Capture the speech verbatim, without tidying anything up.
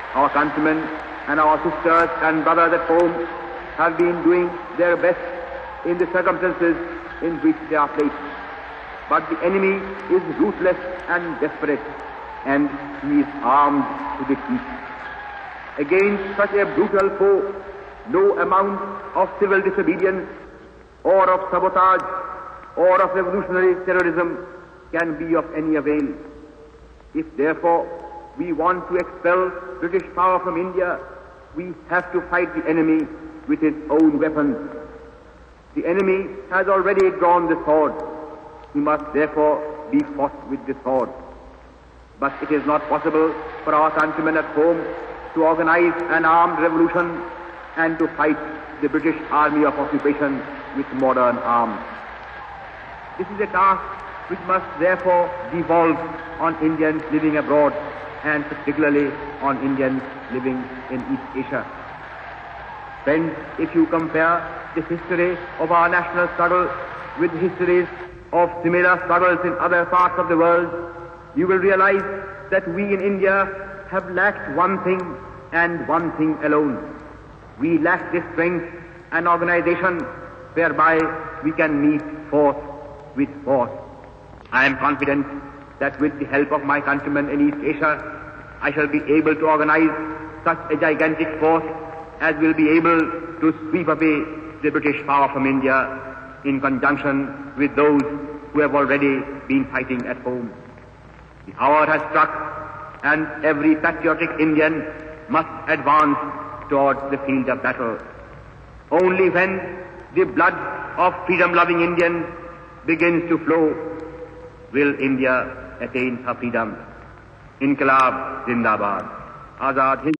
Our countrymen and our sisters and brothers at home have been doing their best in the circumstances in which they are placed. But the enemy is ruthless and desperate, and he is armed to the teeth. Against such a brutal foe, no amount of civil disobedience or of sabotage or of revolutionary terrorism can be of any avail. If therefore we want to expel British power from India, we have to fight the enemy with his own weapons. The enemy has already drawn the sword. He must therefore be fought with the sword. But it is not possible for our countrymen at home to organize an armed revolution and to fight the British army of occupation with modern arms. This is a task which must therefore devolve on Indians living abroad, and particularly on Indians living in East Asia. Friends, if you compare the history of our national struggle with histories of similar struggles in other parts of the world, you will realize that we in India have lacked one thing and one thing alone. We lack the strength and organization whereby we can meet force with force. I am confident that with the help of my countrymen in East Asia, I shall be able to organize such a gigantic force as will be able to sweep away the British power from India in conjunction with those who have already been fighting at home. The hour has struck, and every patriotic Indian must advance towards the field of battle. Only when the blood of freedom-loving Indians begins to flow will India attain her freedom. Inqilab Zindabad. Azad Hind.